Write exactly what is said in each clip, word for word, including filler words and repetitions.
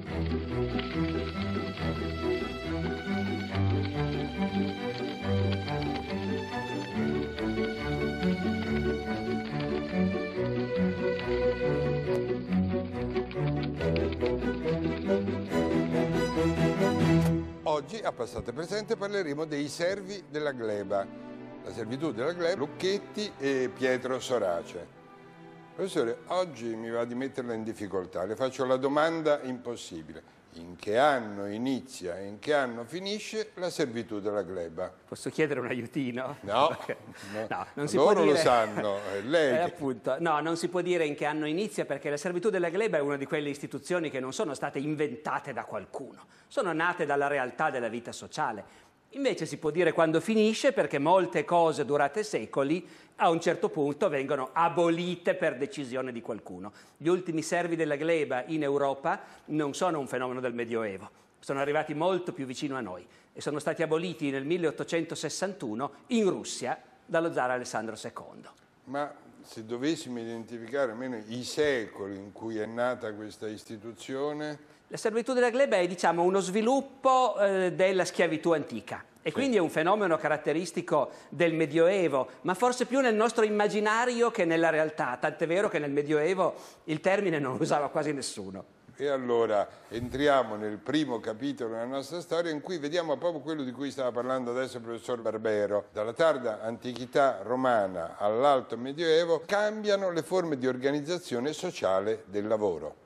Oggi a Passate Presente parleremo dei servi della gleba, la servitù della gleba, Lucchetti e Pietro Sorace. Professore, oggi mi va di metterla in difficoltà, le faccio la domanda impossibile. In che anno inizia e in che anno finisce la servitù della gleba? Posso chiedere un aiutino? No, no, no non si loro può dire... lo sanno, è lei. Eh, che... appunto, no, non si può dire in che anno inizia, perché la servitù della gleba è una di quelle istituzioni che non sono state inventate da qualcuno, sono nate dalla realtà della vita sociale. Invece si può dire quando finisce, perché molte cose durate secoli a un certo punto vengono abolite per decisione di qualcuno. Gli ultimi servi della gleba in Europa non sono un fenomeno del Medioevo, sono arrivati molto più vicino a noi e sono stati aboliti nel milleottocentosessantuno in Russia dallo zar Alessandro secondo. Ma se dovessimo identificare almeno i secoli in cui è nata questa istituzione... La servitù della gleba è, diciamo, uno sviluppo eh, della schiavitù antica e sì. Quindi è un fenomeno caratteristico del Medioevo, ma forse più nel nostro immaginario che nella realtà, tant'è vero che nel Medioevo il termine non lo usava quasi nessuno. E allora entriamo nel primo capitolo della nostra storia in cui vediamo proprio quello di cui stava parlando adesso il professor Barbero. Dalla tarda antichità romana all'alto Medioevo cambiano le forme di organizzazione sociale del lavoro.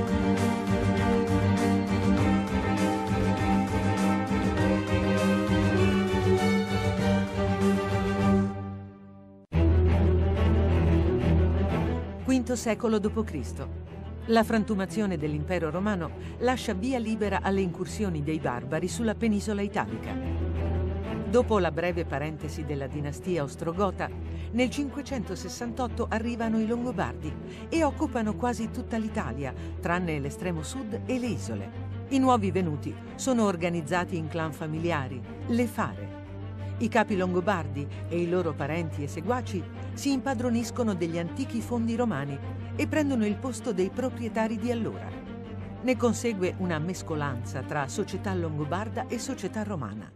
quinto secolo dopo Cristo La frantumazione dell'impero romano lascia via libera alle incursioni dei barbari sulla penisola italica. Dopo la breve parentesi della dinastia ostrogota, nel cinquecentosessantotto arrivano i Longobardi e occupano quasi tutta l'Italia, tranne l'estremo sud e le isole. I nuovi venuti sono organizzati in clan familiari, le fare. I capi longobardi e i loro parenti e seguaci si impadroniscono degli antichi fondi romani e prendono il posto dei proprietari di allora. Ne consegue una mescolanza tra società longobarda e società romana.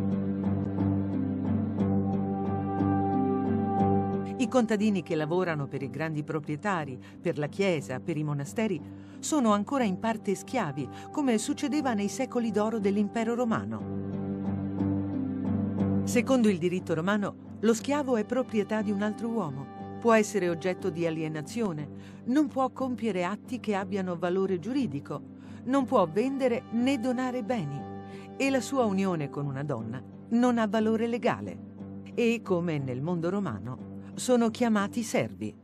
I contadini che lavorano per i grandi proprietari, per la chiesa, per i monasteri, sono ancora in parte schiavi, come succedeva nei secoli d'oro dell'impero romano. Secondo il diritto romano, lo schiavo è proprietà di un altro uomo, può essere oggetto di alienazione, non può compiere atti che abbiano valore giuridico, non può vendere né donare beni e la sua unione con una donna non ha valore legale e, come nel mondo romano, sono chiamati servi.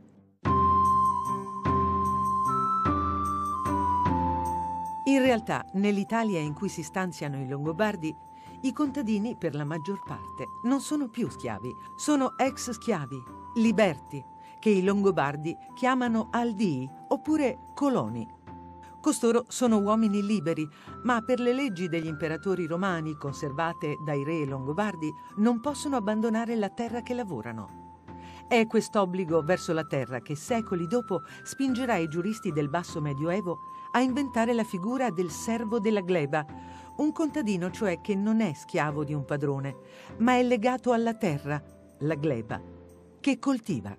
In realtà, nell'Italia in cui si stanziano i Longobardi, i contadini, per la maggior parte, non sono più schiavi, sono ex schiavi, liberti, che i Longobardi chiamano aldii oppure coloni. Costoro sono uomini liberi, ma per le leggi degli imperatori romani conservate dai re longobardi non possono abbandonare la terra che lavorano. È quest'obbligo verso la terra che secoli dopo spingerà i giuristi del basso medioevo a inventare la figura del servo della gleba, un contadino cioè che non è schiavo di un padrone, ma è legato alla terra, la gleba, che coltiva.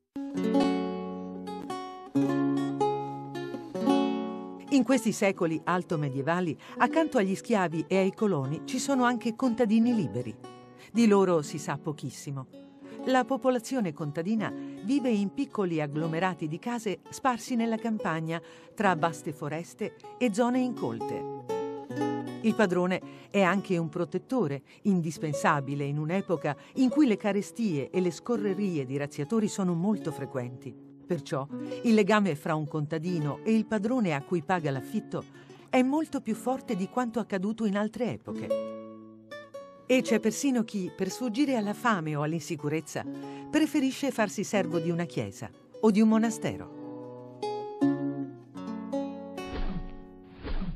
In questi secoli alto medievali, accanto agli schiavi e ai coloni, ci sono anche contadini liberi. Di loro si sa pochissimo. La popolazione contadina vive in piccoli agglomerati di case sparsi nella campagna, tra vaste foreste e zone incolte. Il padrone è anche un protettore, indispensabile in un'epoca in cui le carestie e le scorrerie di razziatori sono molto frequenti. Perciò il legame fra un contadino e il padrone a cui paga l'affitto è molto più forte di quanto accaduto in altre epoche. E c'è persino chi, per sfuggire alla fame o all'insicurezza, preferisce farsi servo di una chiesa o di un monastero.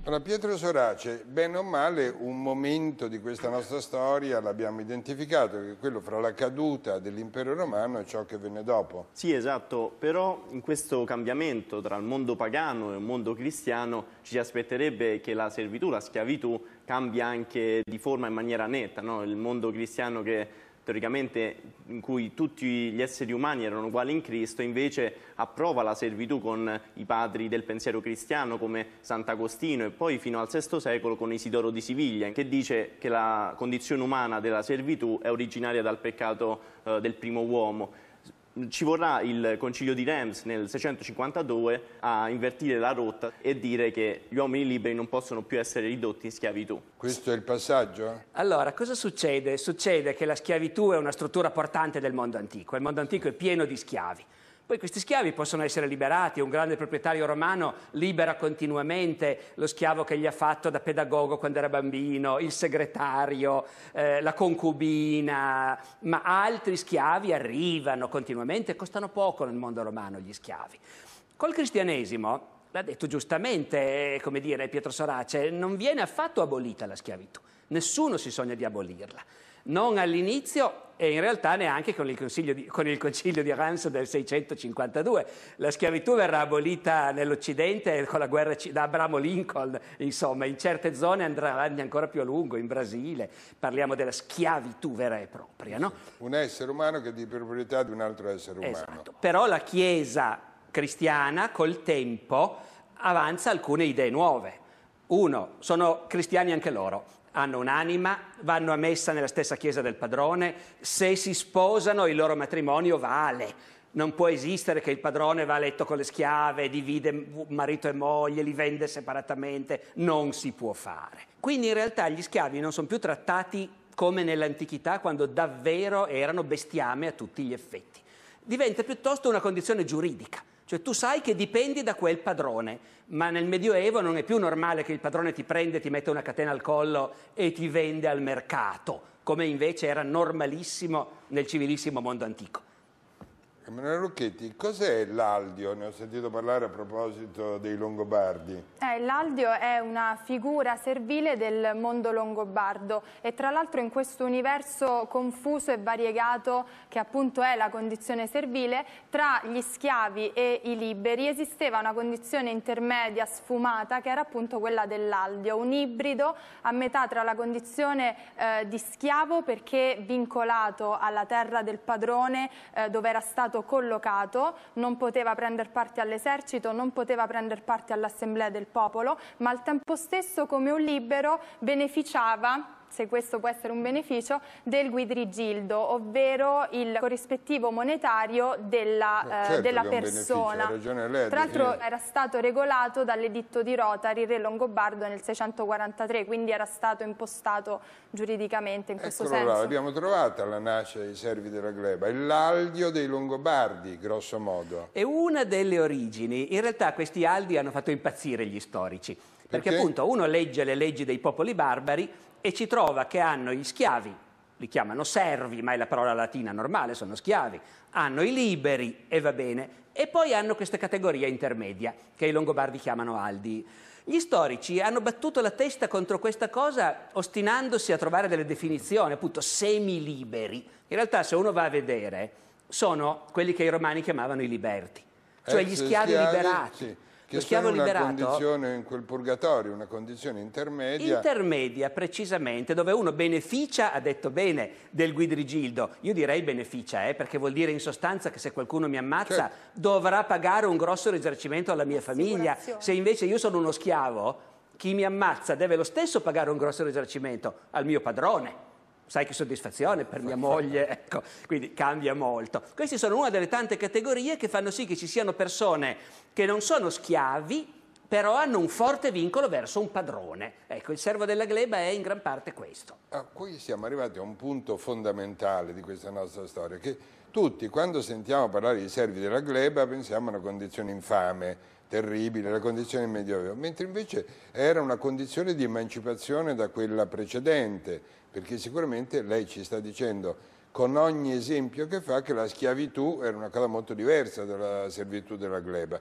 Allora, Pietro Sorace, bene o male, un momento di questa nostra storia l'abbiamo identificato, che è quello fra la caduta dell'impero romano e ciò che venne dopo. Sì, esatto, però in questo cambiamento tra il mondo pagano e il mondo cristiano ci si aspetterebbe che la servitù, la schiavitù, cambia anche di forma in maniera netta, no? Il mondo cristiano che teoricamente in cui tutti gli esseri umani erano uguali in Cristo, invece approva la servitù con i padri del pensiero cristiano come Sant'Agostino e poi fino al sesto secolo con Isidoro di Siviglia, che dice che la condizione umana della servitù è originaria dal peccato eh, del primo uomo. Ci vorrà il concilio di Reims nel seicentocinquantadue a invertire la rotta e dire che gli uomini liberi non possono più essere ridotti in schiavitù. Questo è il passaggio? Allora, cosa succede? Succede che la schiavitù è una struttura portante del mondo antico. Il mondo antico è pieno di schiavi. Poi questi schiavi possono essere liberati, un grande proprietario romano libera continuamente lo schiavo che gli ha fatto da pedagogo quando era bambino, il segretario, eh, la concubina, ma altri schiavi arrivano continuamente, costano poco nel mondo romano gli schiavi. Col cristianesimo, l'ha detto giustamente, come dire, Pietro Sorace, non viene affatto abolita la schiavitù, nessuno si sogna di abolirla. Non all'inizio e in realtà neanche con il, di, con il concilio di Reims del seicentocinquantadue. La schiavitù verrà abolita nell'Occidente con la guerra da Abramo Lincoln, insomma, in certe zone andrà avanti ancora più a lungo, in Brasile. Parliamo della schiavitù vera e propria, no? Un essere umano che è di proprietà di un altro essere umano. Esatto. Però la Chiesa cristiana col tempo avanza alcune idee nuove. Uno, sono cristiani anche loro. Hanno un'anima, vanno a messa nella stessa chiesa del padrone, se si sposano il loro matrimonio vale. Non può esistere che il padrone va a letto con le schiave, divide marito e moglie, li vende separatamente, non si può fare. Quindi in realtà gli schiavi non sono più trattati come nell'antichità, quando davvero erano bestiame a tutti gli effetti. Diventa piuttosto una condizione giuridica. Cioè tu sai che dipendi da quel padrone, ma nel Medioevo non è più normale che il padrone ti prende, ti mette una catena al collo e ti vende al mercato, come invece era normalissimo nel civilissimo mondo antico. Emanuele Rocchetti, cos'è l'Aldio? Ne ho sentito parlare a proposito dei Longobardi. Eh, L'Aldio è una figura servile del mondo longobardo e tra l'altro in questo universo confuso e variegato che appunto è la condizione servile, tra gli schiavi e i liberi esisteva una condizione intermedia sfumata che era appunto quella dell'Aldio, un ibrido a metà tra la condizione eh, di schiavo perché vincolato alla terra del padrone eh, dove era stato collocato, non poteva prendere parte all'esercito, non poteva prendere parte all'assemblea del popolo, ma al tempo stesso come un libero beneficiava, se questo può essere un beneficio, del guidrigildo, ovvero il corrispettivo monetario della, eh, certo eh, della che è un persona. Ragione lei, Tra l'altro definire. Era stato regolato dall'editto di Rotari, re longobardo, nel seicentoquarantatré, quindi era stato impostato giuridicamente in questo Eccolo senso. là, l'abbiamo trovata alla nascita dei servi della gleba, è l'Aldio dei Longobardi, grosso modo. È una delle origini. In realtà questi aldi hanno fatto impazzire gli storici, perché, Perché? appunto uno legge le leggi dei popoli barbari e ci trova che hanno gli schiavi, li chiamano servi, ma è la parola latina normale, sono schiavi, hanno i liberi e va bene, e poi hanno questa categoria intermedia che i longobardi chiamano aldi. Gli storici hanno battuto la testa contro questa cosa ostinandosi a trovare delle definizioni, appunto semiliberi. In realtà se uno va a vedere sono quelli che i romani chiamavano i liberti, cioè Ex gli schiavi, schiavi, liberati. sì. Che Lo schiavo sono una liberato, condizione in quel purgatorio, una condizione intermedia. Intermedia, precisamente, dove uno beneficia, ha detto bene, del guidrigildo. Io direi beneficia, eh, perché vuol dire in sostanza che se qualcuno mi ammazza Certo. dovrà pagare un grosso risarcimento alla mia famiglia. Se invece io sono uno schiavo, chi mi ammazza deve lo stesso pagare un grosso risarcimento al mio padrone. Sai che soddisfazione per mia moglie, ecco, quindi cambia molto. Queste sono una delle tante categorie che fanno sì che ci siano persone che non sono schiavi, però hanno un forte vincolo verso un padrone. Ecco, il servo della gleba è in gran parte questo. Ah, qui siamo arrivati a un punto fondamentale di questa nostra storia, che tutti, quando sentiamo parlare di servi della gleba, pensiamo a una condizione infame, terribile, la condizione del Medioevo, mentre invece era una condizione di emancipazione da quella precedente, perché sicuramente lei ci sta dicendo con ogni esempio che fa che la schiavitù era una cosa molto diversa dalla servitù della gleba.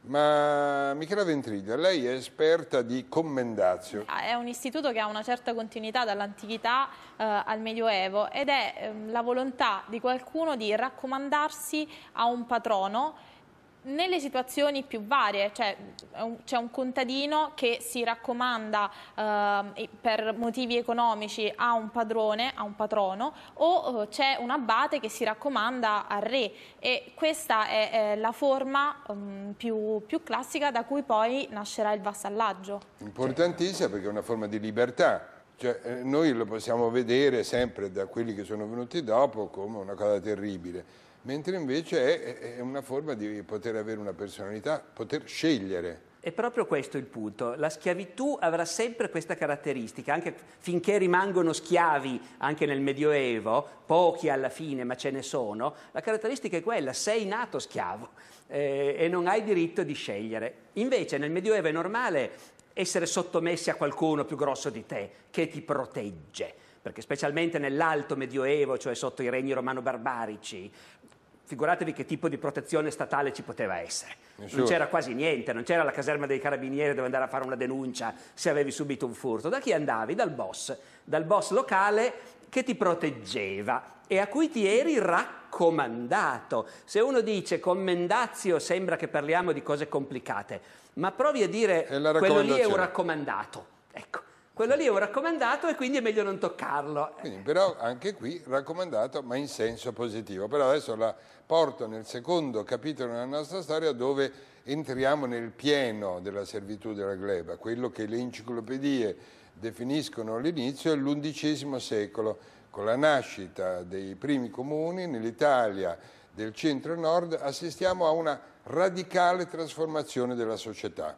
Ma Michela Ventriglia, lei è esperta di commendatio. È un istituto che ha una certa continuità dall'antichità eh, al Medioevo ed è eh, la volontà di qualcuno di raccomandarsi a un patrono nelle situazioni più varie, cioè c'è un contadino che si raccomanda eh, per motivi economici a un padrone, a un patrono, o eh, c'è un abate che si raccomanda al re, e questa è eh, la forma um, più, più classica da cui poi nascerà il vassallaggio. Importantissima, perché è una forma di libertà. Cioè, eh, noi lo possiamo vedere sempre da quelli che sono venuti dopo come una cosa terribile, mentre invece è, è una forma di poter avere una personalità, poter scegliere. È proprio questo il punto. La schiavitù avrà sempre questa caratteristica, anche finché rimangono schiavi anche nel Medioevo, pochi alla fine, ma ce ne sono, la caratteristica è quella: sei nato schiavo eh, e non hai diritto di scegliere. Invece nel Medioevo è normale essere sottomessi a qualcuno più grosso di te, che ti protegge, perché specialmente nell'alto Medioevo, cioè sotto i regni romano-barbarici, figuratevi che tipo di protezione statale ci poteva essere. Nessuno. Non c'era quasi niente, non c'era la caserma dei carabinieri dove andare a fare una denuncia se avevi subito un furto. Da chi andavi? Dal boss, dal boss locale che ti proteggeva e a cui ti eri raccomandato. Se uno dice commendatio sembra che parliamo di cose complicate, ma provi a dire quello lì è un raccomandato. Ecco. Quello lì è un raccomandato e quindi è meglio non toccarlo. Quindi, però anche qui raccomandato, ma in senso positivo. Però adesso la porto nel secondo capitolo della nostra storia, dove entriamo nel pieno della servitù della gleba, quello che le enciclopedie definiscono all'inizio è l'undicesimo secolo, con la nascita dei primi comuni nell'Italia del centro e nord. Assistiamo a una radicale trasformazione della società.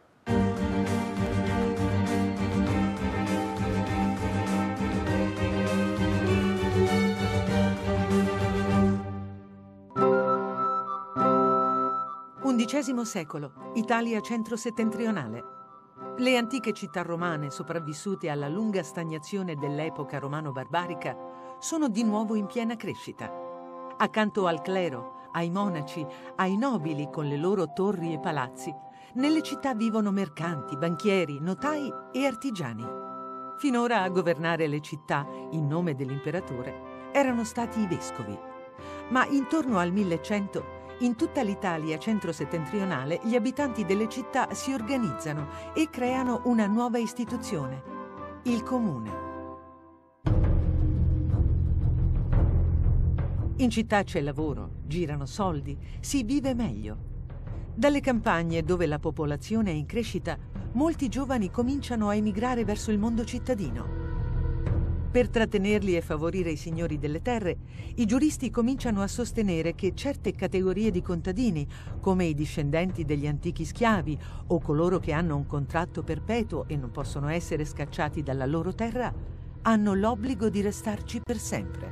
undicesimo secolo, Italia centro-settentrionale. Le antiche città romane, sopravvissute alla lunga stagnazione dell'epoca romano-barbarica, sono di nuovo in piena crescita. Accanto al clero, ai monaci, ai nobili con le loro torri e palazzi, nelle città vivono mercanti, banchieri, notai e artigiani. Finora a governare le città, in nome dell'imperatore, erano stati i vescovi. Ma intorno al millecento, in tutta l'Italia centro-settentrionale, gli abitanti delle città si organizzano e creano una nuova istituzione, il comune. In città c'è lavoro, girano soldi, si vive meglio. Dalle campagne, dove la popolazione è in crescita, molti giovani cominciano a emigrare verso il mondo cittadino. Per trattenerli e favorire i signori delle terre, i giuristi cominciano a sostenere che certe categorie di contadini, come i discendenti degli antichi schiavi o coloro che hanno un contratto perpetuo e non possono essere scacciati dalla loro terra, hanno l'obbligo di restarci per sempre.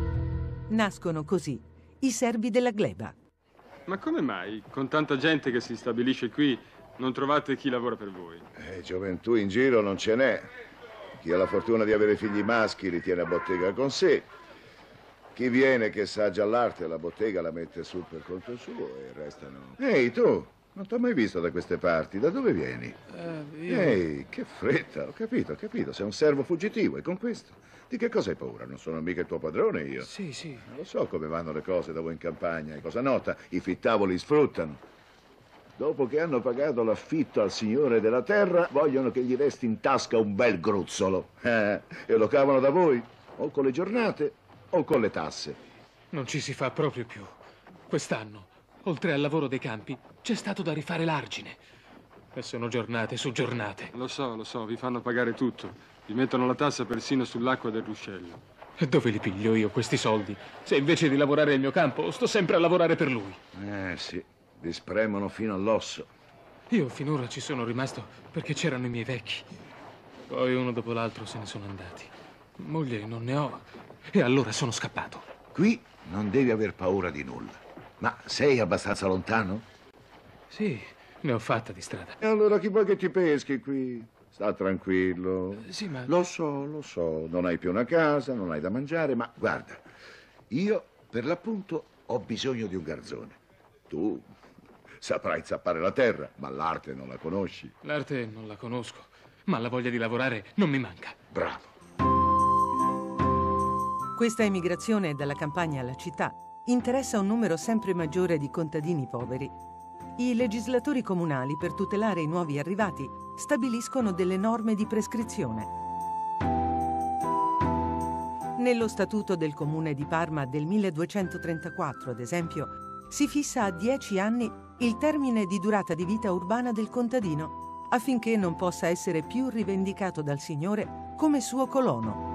Nascono così i servi della gleba. Ma come mai, con tanta gente che si stabilisce qui, non trovate chi lavora per voi? Eh, gioventù in giro non ce n'è. Chi ha la fortuna di avere figli maschi li tiene a bottega con sé. Chi viene che sa già l'arte la bottega la mette su per conto suo e restano... Ehi, tu, non t'ho mai visto da queste parti. Da dove vieni? Uh, io... Ehi, che fretta. Ho capito, ho capito. Sei un servo fuggitivo e con questo? Di che cosa hai paura? Non sono mica il tuo padrone io. Sì, sì. Non lo so come vanno le cose da voi in campagna. E cosa nota? I fittavoli sfruttano. Dopo che hanno pagato l'affitto al signore della terra, vogliono che gli resti in tasca un bel gruzzolo. Eh, e lo cavano da voi, o con le giornate, o con le tasse. Non ci si fa proprio più. Quest'anno, oltre al lavoro dei campi, c'è stato da rifare l'argine. E sono giornate su giornate. Lo so, lo so, vi fanno pagare tutto. Vi mettono la tassa persino sull'acqua del ruscello. E dove li piglio io questi soldi? Se invece di lavorare al mio campo, sto sempre a lavorare per lui. Eh, sì. Vi spremono fino all'osso. Io finora ci sono rimasto perché c'erano i miei vecchi. Poi uno dopo l'altro se ne sono andati. Moglie non ne ho e allora sono scappato. Qui non devi aver paura di nulla. Ma sei abbastanza lontano? Sì, ne ho fatta di strada. E allora chi vuoi che ti peschi qui? Sta tranquillo. Sì, ma... Lo so, lo so. Non hai più una casa, non hai da mangiare, ma guarda, io per l'appunto ho bisogno di un garzone. Tu... saprai zappare la terra, ma l'arte non la conosci. L'arte non la conosco, ma la voglia di lavorare non mi manca. Bravo. Questa emigrazione dalla campagna alla città interessa un numero sempre maggiore di contadini poveri. I legislatori comunali, per tutelare i nuovi arrivati, stabiliscono delle norme di prescrizione. Nello Statuto del Comune di Parma del milleduecentotrentaquattro, ad esempio, si fissa a dieci anni il termine di durata di vita urbana del contadino, affinché non possa essere più rivendicato dal signore come suo colono.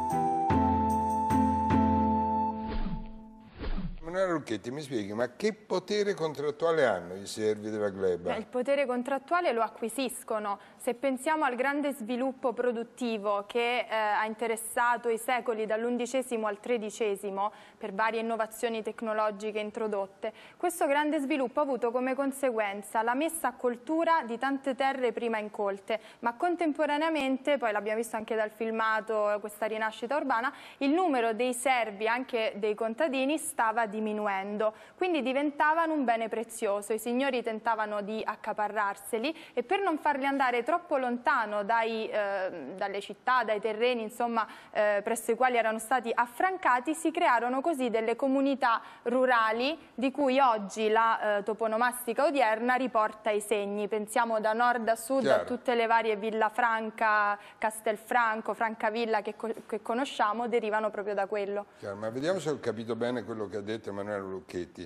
Emanuela Lucchetti, mi spieghi, ma che potere contrattuale hanno i servi della gleba? Il potere contrattuale lo acquisiscono. Se pensiamo al grande sviluppo produttivo che eh, ha interessato i secoli dall'undicesimo al tredicesimo per varie innovazioni tecnologiche introdotte, questo grande sviluppo ha avuto come conseguenza la messa a coltura di tante terre prima incolte, ma contemporaneamente, poi l'abbiamo visto anche dal filmato, questa rinascita urbana, il numero dei servi, anche dei contadini, stava diminuendo, quindi diventavano un bene prezioso. I signori tentavano di accaparrarseli e per non farli andare troppo lontano dai, eh, dalle città, dai terreni, insomma, eh, presso i quali erano stati affrancati, si crearono così delle comunità rurali di cui oggi la eh, toponomastica odierna riporta i segni. Pensiamo da nord a sud Chiaro. a tutte le varie Villafranca, Castelfranco, Francavilla che, co che conosciamo, derivano proprio da quello. Chiaro, ma vediamo se ho capito bene quello che ha detto Emanuela Lucchetti.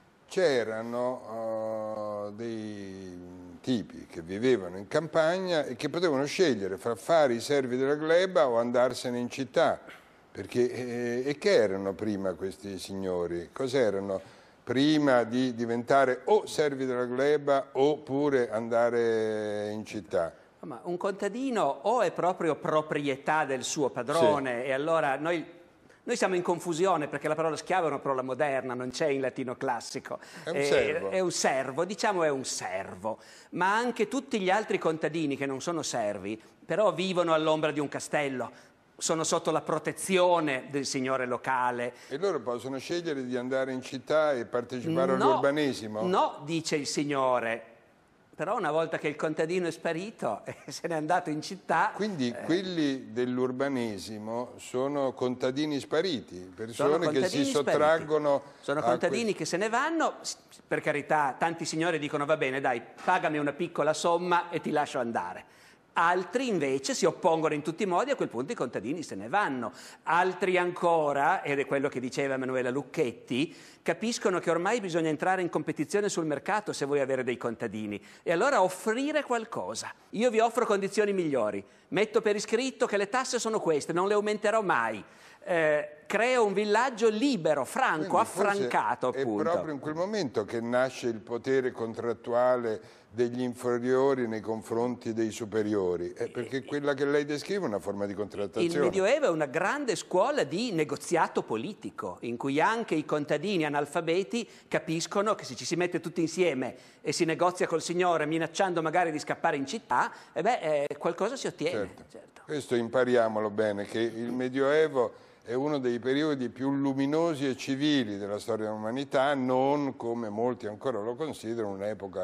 C'erano uh, dei tipi che vivevano in campagna e che potevano scegliere fra fare i servi della gleba o andarsene in città. Perché, eh, e che erano prima questi signori? Cos'erano prima di diventare o servi della gleba oppure andare in città? Ma un contadino o è proprio proprietà del suo padrone, sì. E allora noi... Noi siamo in confusione perché la parola schiavo è una parola moderna, non c'è in latino classico. È un servo. È, è un servo, diciamo è un servo. Ma anche tutti gli altri contadini che non sono servi, però vivono all'ombra di un castello, sono sotto la protezione del signore locale. E loro possono scegliere di andare in città e partecipare no, all'urbanesimo? No, dice il signore. Però una volta che il contadino è sparito e se n'è andato in città... Quindi eh, quelli dell'urbanesimo sono contadini spariti, persone che si sottraggono... Spariti. Sono contadini che se ne vanno, per carità, tanti signori dicono va bene dai, pagami una piccola somma e ti lascio andare. Altri invece si oppongono in tutti i modi, a quel punto i contadini se ne vanno. Altri ancora, ed è quello che diceva Emanuela Lucchetti, capiscono che ormai bisogna entrare in competizione sul mercato se vuoi avere dei contadini e allora offrire qualcosa. Io vi offro condizioni migliori, metto per iscritto che le tasse sono queste, non le aumenterò mai. Eh, creo un villaggio libero, franco, Quindi affrancato appunto. È proprio in quel momento che nasce il potere contrattuale degli inferiori nei confronti dei superiori, eh, perché quella che lei descrive è una forma di contrattazione. Il Medioevo è una grande scuola di negoziato politico, in cui anche i contadini analfabeti capiscono che se ci si mette tutti insieme e si negozia col signore minacciando magari di scappare in città, eh beh, eh, qualcosa si ottiene. Certo. Certo. Questo impariamolo bene, che il Medioevo è uno dei periodi più luminosi e civili della storia dell'umanità, non come molti ancora lo considerano un'epoca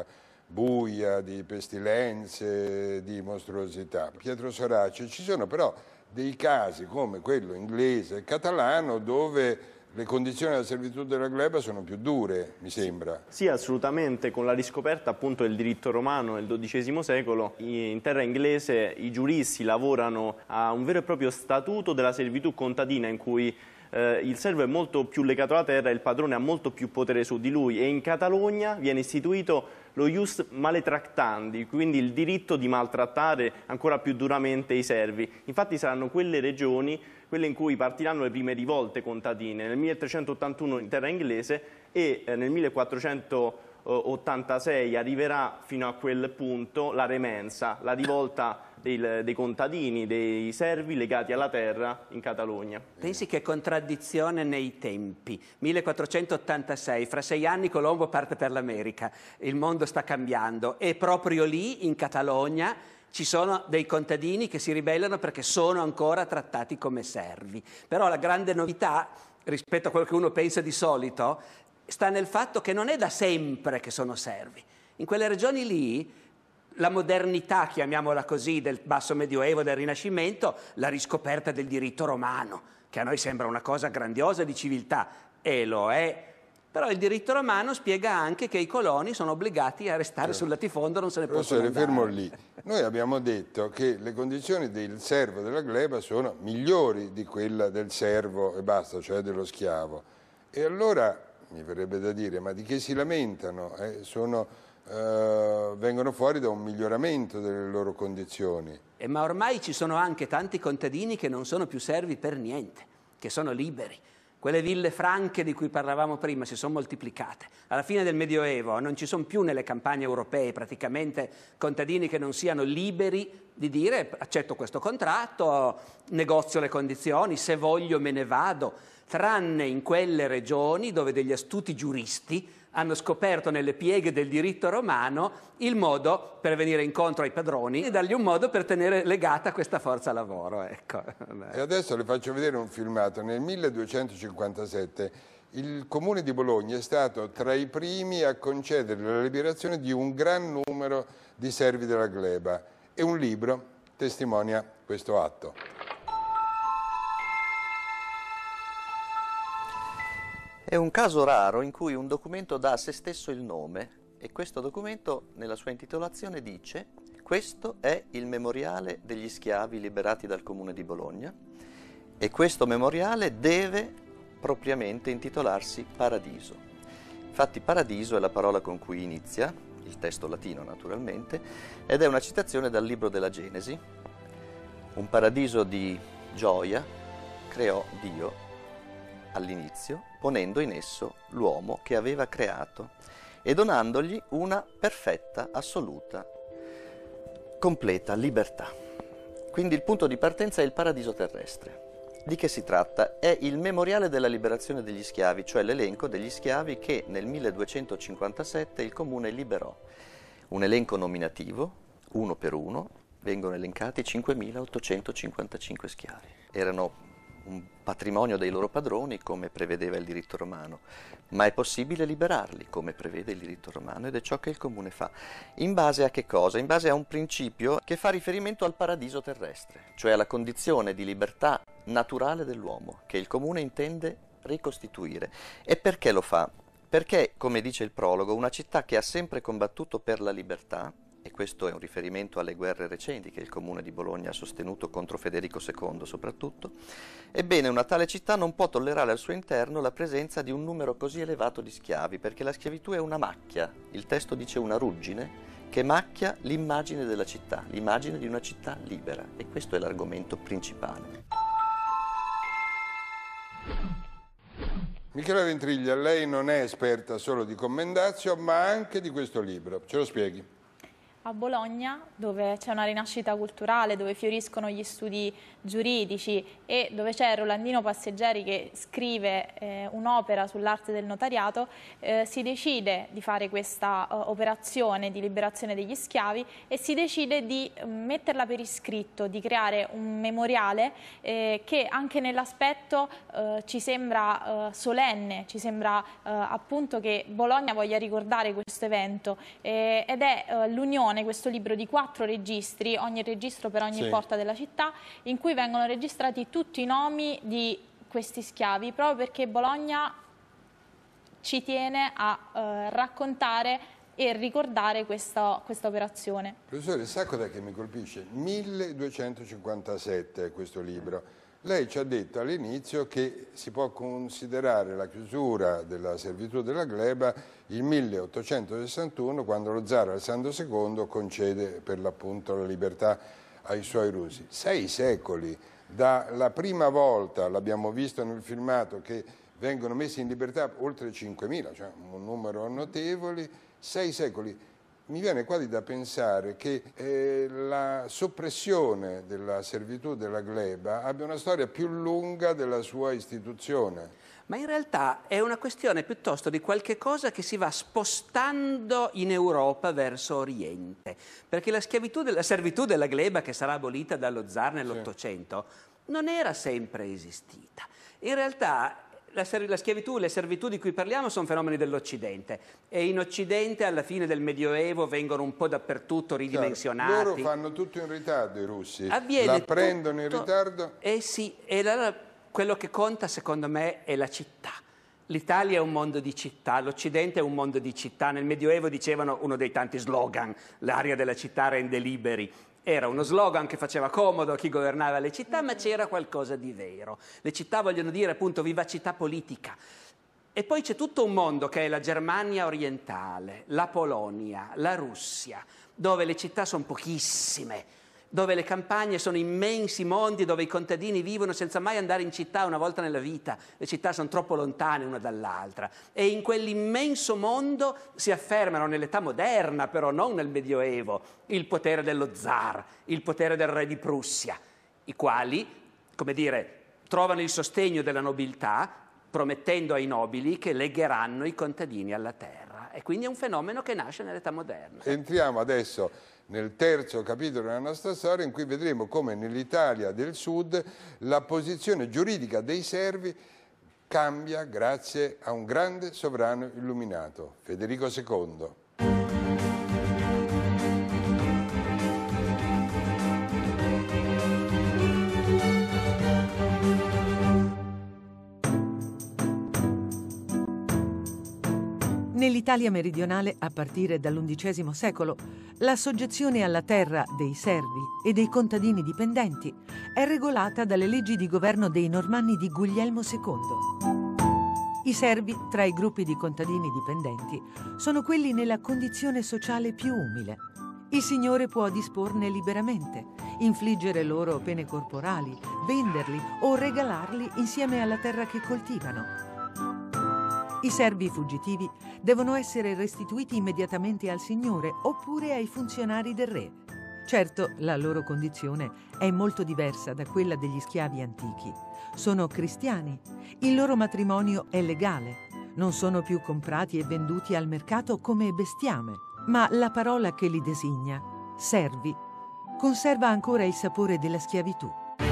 buia, di pestilenze, di mostruosità. Pietro Sorace, ci sono però dei casi come quello inglese e catalano dove le condizioni della servitù della gleba sono più dure, mi sembra. Sì, assolutamente. Con la riscoperta appunto del diritto romano nel dodicesimo secolo, in terra inglese i giuristi lavorano a un vero e proprio statuto della servitù contadina in cui eh, il servo è molto più legato alla terra e il padrone ha molto più potere su di lui, e in Catalogna viene istituito lo ius maletractandi, quindi il diritto di maltrattare ancora più duramente i servi. Infatti saranno quelle regioni quelle in cui partiranno le prime rivolte contadine, nel milletrecentottantuno in terra inglese e eh, nel millequattrocentottantasei arriverà fino a quel punto la remensa, la rivolta dei, dei contadini, dei servi legati alla terra in Catalogna. Pensi che contraddizione nei tempi. millequattrocentottantasei, fra sei anni Colombo parte per l'America, il mondo sta cambiando e proprio lì, in Catalogna, ci sono dei contadini che si ribellano perché sono ancora trattati come servi. Però la grande novità, rispetto a quello che uno pensa di solito, sta nel fatto che non è da sempre che sono servi. In quelle regioni lì la modernità, chiamiamola così, del basso medioevo, del Rinascimento, la riscoperta del diritto romano, che a noi sembra una cosa grandiosa di civiltà, e lo è. Però il diritto romano spiega anche che i coloni sono obbligati a restare sul latifondo, non se ne possono andare. Fermo lì. Noi abbiamo detto che le condizioni del servo della gleba sono migliori di quella del servo e basta, cioè dello schiavo. E allora mi verrebbe da dire, ma di che si lamentano? Eh, sono, eh, vengono fuori da un miglioramento delle loro condizioni. Eh, ma ormai ci sono anche tanti contadini che non sono più servi per niente, che sono liberi. Quelle ville franche di cui parlavamo prima si sono moltiplicate. Alla fine del Medioevo non ci sono più nelle campagne europee praticamente contadini che non siano liberi di dire accetto questo contratto, negozio le condizioni, se voglio me ne vado, tranne in quelle regioni dove degli astuti giuristi hanno scoperto nelle pieghe del diritto romano il modo per venire incontro ai padroni e dargli un modo per tenere legata questa forza lavoro. Ecco. E adesso le faccio vedere un filmato. Nel milleduecentocinquantasette il Comune di Bologna è stato tra i primi a concedere la liberazione di un gran numero di servi della gleba e un libro testimonia questo atto. È un caso raro in cui un documento dà a se stesso il nome e questo documento nella sua intitolazione dice: questo è il memoriale degli schiavi liberati dal Comune di Bologna e questo memoriale deve propriamente intitolarsi Paradiso. Infatti Paradiso è la parola con cui inizia, il testo latino naturalmente, ed è una citazione dal libro della Genesi. Un paradiso di gioia creò Dio all'inizio, ponendo in esso l'uomo che aveva creato e donandogli una perfetta, assoluta, completa libertà. Quindi il punto di partenza è il paradiso terrestre. Di che si tratta? È il memoriale della liberazione degli schiavi, cioè l'elenco degli schiavi che nel milleduecentocinquantasette il Comune liberò. Un elenco nominativo, uno per uno, vengono elencati cinquemilaottocentocinquantacinque schiavi. Erano un patrimonio dei loro padroni, come prevedeva il diritto romano, ma è possibile liberarli, come prevede il diritto romano, ed è ciò che il Comune fa. In base a che cosa? In base a un principio che fa riferimento al paradiso terrestre, cioè alla condizione di libertà naturale dell'uomo, che il Comune intende ricostituire. E perché lo fa? Perché, come dice il prologo, una città che ha sempre combattuto per la libertà, e questo è un riferimento alle guerre recenti che il Comune di Bologna ha sostenuto contro Federico secondo soprattutto, ebbene una tale città non può tollerare al suo interno la presenza di un numero così elevato di schiavi, perché la schiavitù è una macchia, il testo dice una ruggine, che macchia l'immagine della città, l'immagine di una città libera, e questo è l'argomento principale. Michela Ventriglia, lei non è esperta solo di Commendatio, ma anche di questo libro. Ce lo spieghi? A Bologna, dove c'è una rinascita culturale, dove fioriscono gli studi giuridici e dove c'è Rolandino Passeggeri che scrive eh, un'opera sull'arte del notariato, eh, si decide di fare questa uh, operazione di liberazione degli schiavi e si decide di uh, metterla per iscritto, di creare un memoriale eh, che anche nell'aspetto uh, ci sembra uh, solenne, ci sembra uh, appunto che Bologna voglia ricordare questo evento eh, ed è uh, l'unione, questo libro di quattro registri, ogni registro per ogni sì. porta della città, in cui vengono registrati tutti i nomi di questi schiavi, proprio perché Bologna ci tiene a eh, raccontare e ricordare questa, questa operazione. Professore, sa cosa che mi colpisce? milleduecentocinquantasette questo libro. Lei ci ha detto all'inizio che si può considerare la chiusura della servitù della gleba il milleottocentosessantuno, quando lo zar Alessandro secondo concede per l'appunto la libertà ai suoi rusi. Sei secoli, dalla prima volta, l'abbiamo visto nel filmato, che vengono messi in libertà oltre cinquemila, cioè un numero notevole, sei secoli. Mi viene quasi da pensare che eh, la soppressione della servitù della gleba abbia una storia più lunga della sua istituzione. Ma in realtà è una questione piuttosto di qualche cosa che si va spostando in Europa verso Oriente, perché la schiavitù della servitù della gleba, che sarà abolita dallo zar nell'Ottocento, sì. non era sempre esistita. In realtà la, la schiavitù, le servitù di cui parliamo sono fenomeni dell'Occidente e in Occidente alla fine del Medioevo vengono un po' dappertutto ridimensionati. Chiaro, loro fanno tutto in ritardo i russi, Avviene la prendono tutto, in ritardo. Eh sì, e la, quello che conta secondo me è la città. L'Italia è un mondo di città, l'Occidente è un mondo di città. Nel Medioevo dicevano uno dei tanti slogan, l'aria della città rende liberi. Era uno slogan che faceva comodo a chi governava le città, ma c'era qualcosa di vero. Le città vogliono dire appunto vivacità politica. E poi c'è tutto un mondo che è la Germania orientale, la Polonia, la Russia, dove le città sono pochissime, dove le campagne sono immensi mondi, dove i contadini vivono senza mai andare in città una volta nella vita. Le città sono troppo lontane una dall'altra. E in quell'immenso mondo si affermano nell'età moderna, però non nel Medioevo, il potere dello zar, il potere del re di Prussia, i quali, come dire, trovano il sostegno della nobiltà, promettendo ai nobili che legheranno i contadini alla terra. E quindi è un fenomeno che nasce nell'età moderna. Entriamo adesso nel terzo capitolo della nostra storia, in cui vedremo come nell'Italia del Sud la posizione giuridica dei servi cambia grazie a un grande sovrano illuminato, Federico secondo. Nell'Italia meridionale, a partire dall'undicesimo secolo, la soggezione alla terra dei servi e dei contadini dipendenti è regolata dalle leggi di governo dei Normanni di Guglielmo secondo. I servi, tra i gruppi di contadini dipendenti, sono quelli nella condizione sociale più umile. Il signore può disporne liberamente, infliggere loro pene corporali, venderli o regalarli insieme alla terra che coltivano. I servi fuggitivi devono essere restituiti immediatamente al signore oppure ai funzionari del re. Certo, la loro condizione è molto diversa da quella degli schiavi antichi. Sono cristiani, il loro matrimonio è legale, non sono più comprati e venduti al mercato come bestiame, ma la parola che li designa, servi, conserva ancora il sapore della schiavitù.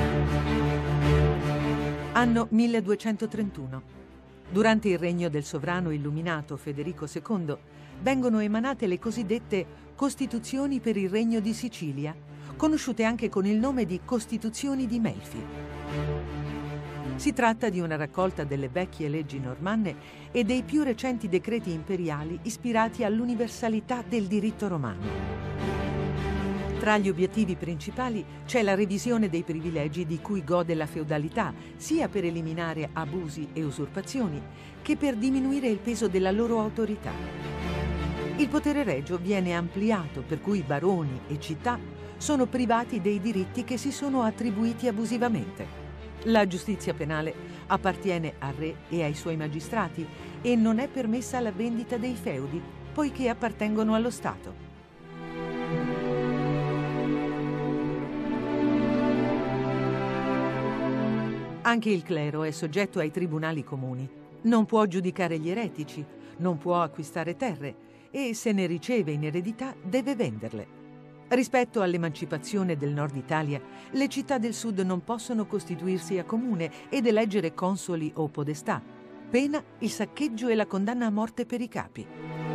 Anno milleduecentotrentuno. Durante il regno del sovrano illuminato Federico secondo vengono emanate le cosiddette Costituzioni per il Regno di Sicilia, conosciute anche con il nome di Costituzioni di Melfi. Si tratta di una raccolta delle vecchie leggi normanne e dei più recenti decreti imperiali ispirati all'universalità del diritto romano. Tra gli obiettivi principali c'è la revisione dei privilegi di cui gode la feudalità, sia per eliminare abusi e usurpazioni, che per diminuire il peso della loro autorità. Il potere regio viene ampliato, per cui baroni e città sono privati dei diritti che si sono attribuiti abusivamente. La giustizia penale appartiene al re e ai suoi magistrati e non è permessa la vendita dei feudi, poiché appartengono allo Stato. Anche il clero è soggetto ai tribunali comuni. Non può giudicare gli eretici, non può acquistare terre e, se ne riceve in eredità, deve venderle. Rispetto all'emancipazione del nord Italia, le città del sud non possono costituirsi a comune ed eleggere consoli o podestà, pena il saccheggio e la condanna a morte per i capi.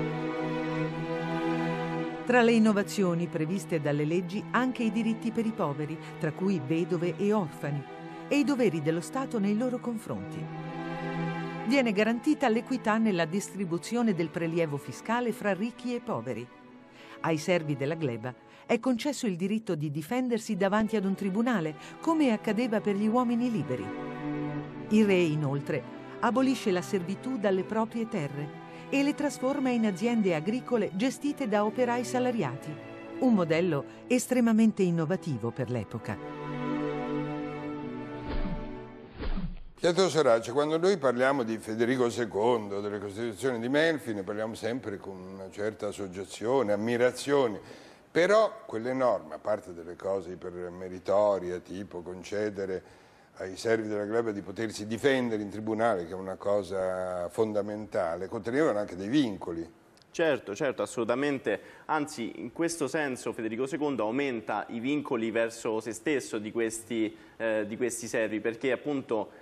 Tra le innovazioni previste dalle leggi anche i diritti per i poveri, tra cui vedove e orfani, e i doveri dello Stato nei loro confronti. Viene garantita l'equità nella distribuzione del prelievo fiscale fra ricchi e poveri. Ai servi della gleba è concesso il diritto di difendersi davanti ad un tribunale, come accadeva per gli uomini liberi. Il re, inoltre, abolisce la servitù dalle proprie terre e le trasforma in aziende agricole gestite da operai salariati, un modello estremamente innovativo per l'epoca. Pietro Sorace, quando noi parliamo di Federico secondo, delle Costituzioni di Melfi, ne parliamo sempre con una certa soggezione, ammirazione, però quelle norme, a parte delle cose ipermeritorie, tipo concedere ai servi della gleba di potersi difendere in tribunale, che è una cosa fondamentale, contenevano anche dei vincoli. Certo, certo, assolutamente, anzi in questo senso Federico secondo aumenta i vincoli verso se stesso di questi, eh, di questi servi, perché appunto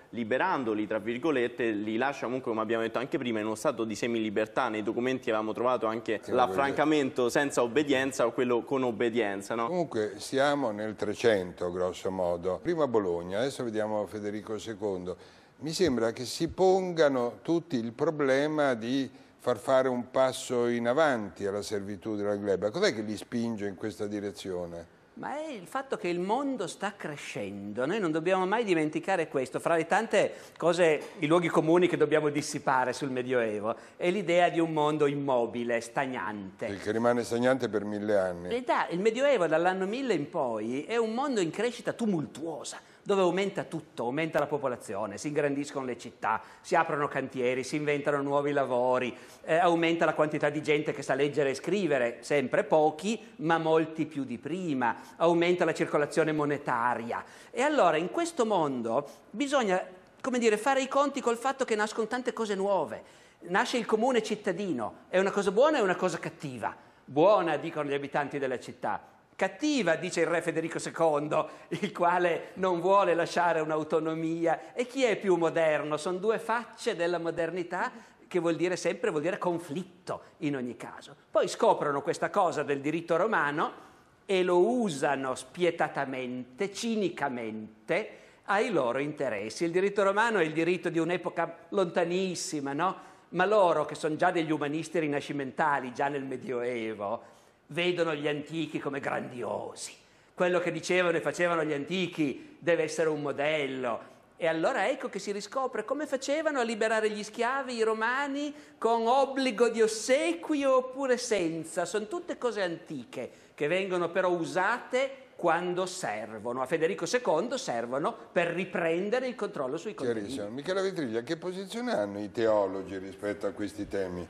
liberandoli, tra virgolette, li lascia comunque, come abbiamo detto anche prima, in uno stato di semilibertà. Nei documenti avevamo trovato anche l'affrancamento senza obbedienza o quello con obbedienza, no? Comunque siamo nel trecento, grosso modo. Prima Bologna, adesso vediamo Federico secondo. Mi sembra che si pongano tutti il problema di far fare un passo in avanti alla servitù della gleba. Cos'è che li spinge in questa direzione? Ma è il fatto che il mondo sta crescendo, noi non dobbiamo mai dimenticare questo. Fra le tante cose, i luoghi comuni che dobbiamo dissipare sul Medioevo, è l'idea di un mondo immobile, stagnante. Che rimane stagnante per mille anni. Il Medioevo dall'anno mille in poi è un mondo in crescita tumultuosa, dove aumenta tutto, aumenta la popolazione, si ingrandiscono le città, si aprono cantieri, si inventano nuovi lavori, eh, aumenta la quantità di gente che sa leggere e scrivere, sempre pochi, ma molti più di prima, aumenta la circolazione monetaria. E allora in questo mondo bisogna, come dire, fare i conti col fatto che nascono tante cose nuove. Nasce il comune cittadino, è una cosa buona e una cosa cattiva. Buona, dicono gli abitanti della città. Cattiva, dice il re Federico secondo, il quale non vuole lasciare un'autonomia. E chi è più moderno? Sono due facce della modernità, che vuol dire sempre, vuol dire conflitto in ogni caso. Poi scoprono questa cosa del diritto romano e lo usano spietatamente, cinicamente, ai loro interessi. Il diritto romano è il diritto di un'epoca lontanissima, no? Ma loro, che sono già degli umanisti rinascimentali, già nel Medioevo, vedono gli antichi come grandiosi. Quello che dicevano e facevano gli antichi deve essere un modello. E allora ecco che si riscopre come facevano a liberare gli schiavi i romani, con obbligo di ossequio oppure senza. Sono tutte cose antiche che vengono però usate quando servono. A Federico secondo servono per riprendere il controllo sui contadini. Chiarissimo. Michela Vetriglia, che posizione hanno i teologi rispetto a questi temi?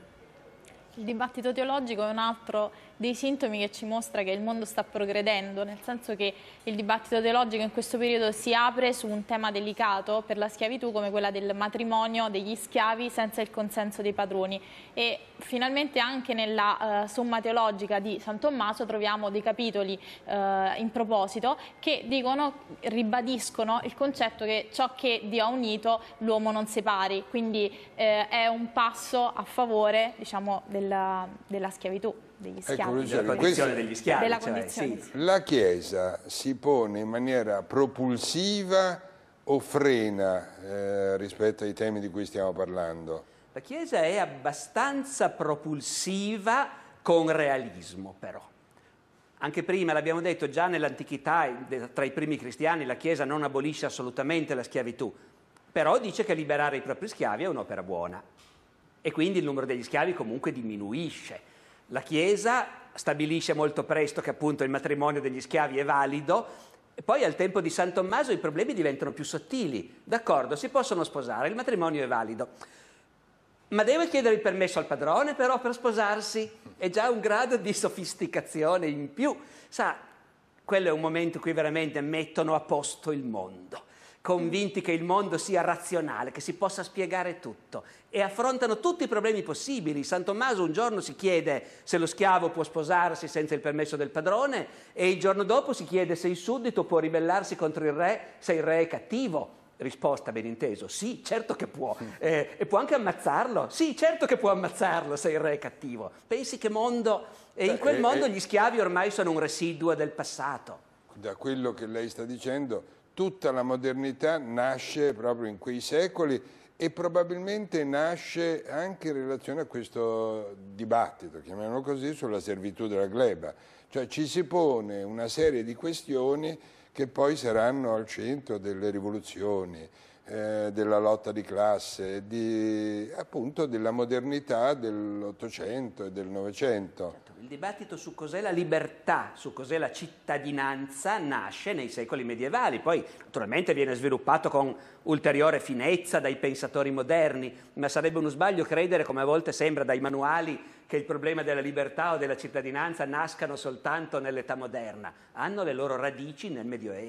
Il dibattito teologico è un altro dei sintomi che ci mostra che il mondo sta progredendo, nel senso che il dibattito teologico in questo periodo si apre su un tema delicato per la schiavitù, come quella del matrimonio degli schiavi senza il consenso dei padroni. E finalmente anche nella uh, Somma teologica di San Tommaso troviamo dei capitoli uh, in proposito che dicono, ribadiscono il concetto che ciò che Dio ha unito l'uomo non separi, quindi eh, è un passo a favore, diciamo, della, della schiavitù. Degli schiavi. Ecco, della condizione degli schiavi. Della cioè, condizione, sì. La Chiesa si pone in maniera propulsiva o frena eh, rispetto ai temi di cui stiamo parlando? La Chiesa è abbastanza propulsiva con realismo, però. Anche prima, l'abbiamo detto, già nell'antichità, tra i primi cristiani, la Chiesa non abolisce assolutamente la schiavitù, però dice che liberare i propri schiavi è un'opera buona. E quindi il numero degli schiavi comunque diminuisce. La Chiesa stabilisce molto presto che appunto il matrimonio degli schiavi è valido, e poi al tempo di San Tommaso i problemi diventano più sottili. D'accordo, si possono sposare, il matrimonio è valido, ma deve chiedere il permesso al padrone però per sposarsi. È già un grado di sofisticazione in più. Sa, quello è un momento in cui veramente mettono a posto il mondo, convinti che il mondo sia razionale, che si possa spiegare tutto, e affrontano tutti i problemi possibili. San Tommaso un giorno si chiede se lo schiavo può sposarsi senza il permesso del padrone, e il giorno dopo si chiede se il suddito può ribellarsi contro il re se il re è cattivo. Risposta, ben inteso, sì, certo che può. Eh, e può anche ammazzarlo? Sì, certo che può ammazzarlo se il re è cattivo. Pensi che mondo... E in quel mondo gli schiavi ormai sono un residuo del passato. Da quello che lei sta dicendo, tutta la modernità nasce proprio in quei secoli e probabilmente nasce anche in relazione a questo dibattito, chiamiamolo così, sulla servitù della gleba. Cioè ci si pone una serie di questioni che poi saranno al centro delle rivoluzioni, eh, della lotta di classe, di, appunto della modernità dell'Ottocento e del Novecento. Il dibattito su cos'è la libertà, su cos'è la cittadinanza, nasce nei secoli medievali, poi naturalmente viene sviluppato con ulteriore finezza dai pensatori moderni, ma sarebbe uno sbaglio credere, come a volte sembra dai manuali, che il problema della libertà o della cittadinanza nascano soltanto nell'età moderna. Hanno le loro radici nel Medioevo.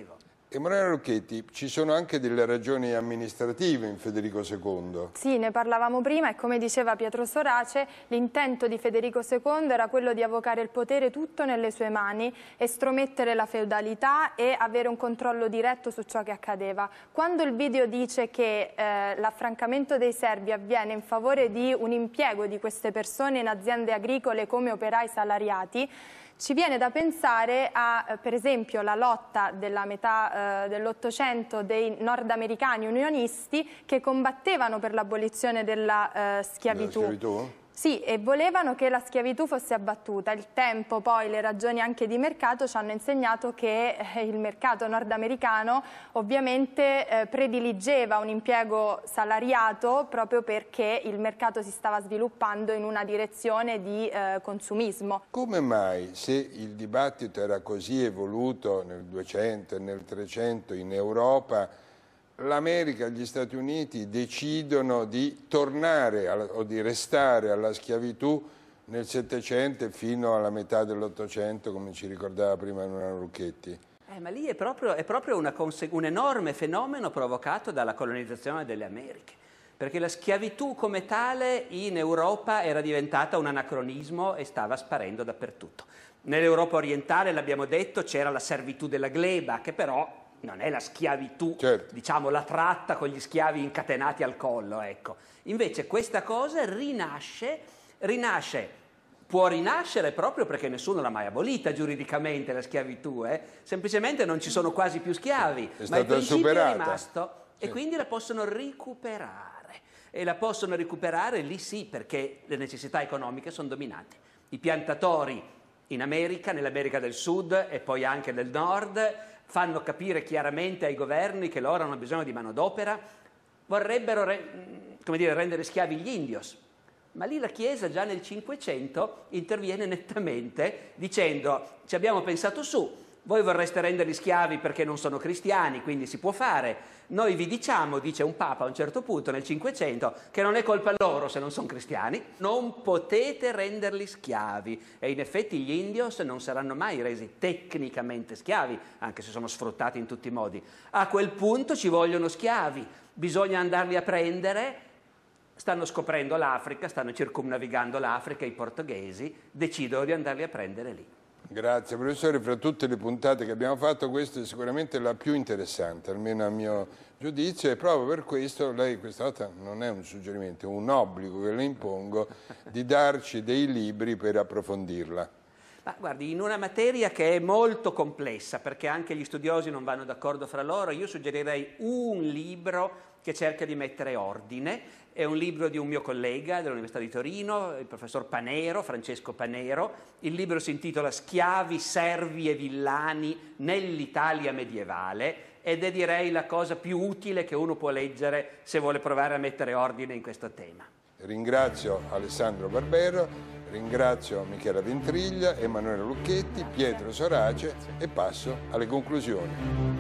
Emanuela Lucchetti, ci sono anche delle ragioni amministrative in Federico secondo? Sì, ne parlavamo prima e come diceva Pietro Sorace, l'intento di Federico secondo era quello di avvocare il potere tutto nelle sue mani, estromettere la feudalità e avere un controllo diretto su ciò che accadeva. Quando il video dice che eh, l'affrancamento dei servi avviene in favore di un impiego di queste persone in aziende agricole come operai salariati, ci viene da pensare a, per esempio, la lotta della metà eh, dell'Ottocento dei nordamericani unionisti che combattevano per l'abolizione della eh, schiavitù. Della schiavitù? Sì, e volevano che la schiavitù fosse abbattuta. Il tempo, poi, le ragioni anche di mercato ci hanno insegnato che eh, il mercato nordamericano ovviamente eh, prediligeva un impiego salariato proprio perché il mercato si stava sviluppando in una direzione di eh, consumismo. Come mai, se il dibattito era così evoluto nel duecento e nel trecento in Europa, l'America e gli Stati Uniti decidono di tornare alla, o di restare alla schiavitù nel Settecento e fino alla metà dell'Ottocento, come ci ricordava prima Emanuela Lucchetti? Eh, ma lì è proprio, è proprio una un enorme fenomeno provocato dalla colonizzazione delle Americhe, perché la schiavitù come tale in Europa era diventata un anacronismo e stava sparendo dappertutto. Nell'Europa orientale, l'abbiamo detto, c'era la servitù della gleba, che però non è la schiavitù, certo, diciamo la tratta con gli schiavi incatenati al collo, ecco. Invece questa cosa rinasce, rinasce, può rinascere proprio perché nessuno l'ha mai abolita giuridicamente la schiavitù, eh? Semplicemente non ci sono quasi più schiavi, è ma il principio superata. è rimasto, sì, e quindi la possono recuperare. E la possono recuperare lì sì, perché le necessità economiche sono dominanti. I piantatori in America, nell'America del Sud e poi anche del Nord, fanno capire chiaramente ai governi che loro hanno bisogno di manodopera, vorrebbero re, come dire, rendere schiavi gli indios. Ma lì la Chiesa già nel Cinquecento interviene nettamente dicendo: ci abbiamo pensato su, voi vorreste renderli schiavi perché non sono cristiani, quindi si può fare. Noi vi diciamo, dice un Papa a un certo punto nel Cinquecento, che non è colpa loro se non sono cristiani, non potete renderli schiavi. E in effetti gli indios non saranno mai resi tecnicamente schiavi, anche se sono sfruttati in tutti i modi. A quel punto ci vogliono schiavi, bisogna andarli a prendere. Stanno scoprendo l'Africa, stanno circumnavigando l'Africa, i portoghesi decidono di andarli a prendere lì. Grazie professore, fra tutte le puntate che abbiamo fatto questa è sicuramente la più interessante, almeno a mio giudizio, e proprio per questo lei questa volta non è un suggerimento, è un obbligo che le impongo di darci dei libri per approfondirla. Ma guardi, in una materia che è molto complessa, perché anche gli studiosi non vanno d'accordo fra loro, io suggerirei un libro che cerca di mettere ordine. È un libro di un mio collega dell'Università di Torino, il professor Panero, Francesco Panero. Il libro si intitola Schiavi, servi e villani nell'Italia medievale ed è, direi, la cosa più utile che uno può leggere se vuole provare a mettere ordine in questo tema. Ringrazio Alessandro Barbero, ringrazio Michela Ventriglia, Emanuela Lucchetti, Pietro Sorace e passo alle conclusioni.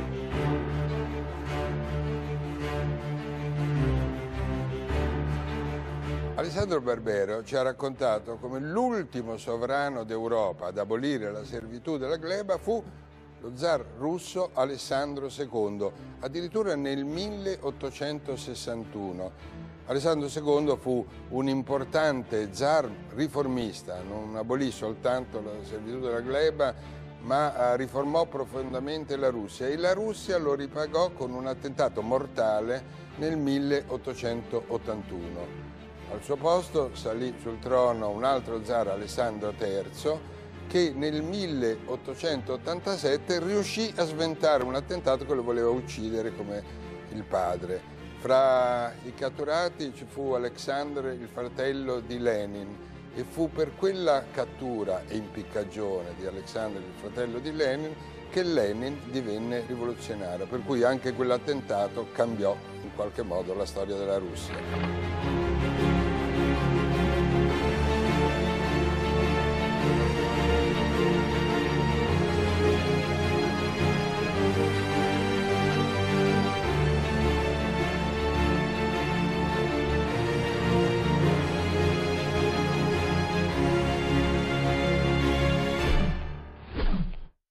Alessandro Barbero ci ha raccontato come l'ultimo sovrano d'Europa ad abolire la servitù della gleba fu lo zar russo Alessandro secondo, addirittura nel milleottocentosessantuno. Alessandro secondo fu un importante zar riformista, non abolì soltanto la servitù della gleba, ma riformò profondamente la Russia e la Russia lo ripagò con un attentato mortale nel milleottocentottantuno. Al suo posto salì sul trono un altro zar, Alessandro terzo, che nel milleottocentottantasette riuscì a sventare un attentato che lo voleva uccidere come il padre. Fra i catturati ci fu Alexandre, il fratello di Lenin, e fu per quella cattura e impiccagione di Alexandre, il fratello di Lenin, che Lenin divenne rivoluzionario, per cui anche quell'attentato cambiò in qualche modo la storia della Russia.